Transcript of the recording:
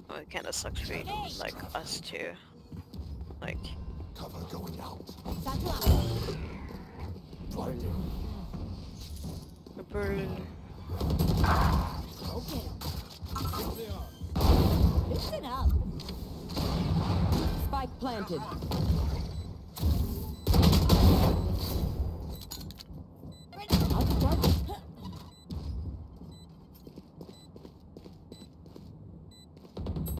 Well, it kinda sucks for like us too. Like Cover going out. Satchel out. Blinding. Berlin. Go get 'em. Listen up. Spike planted.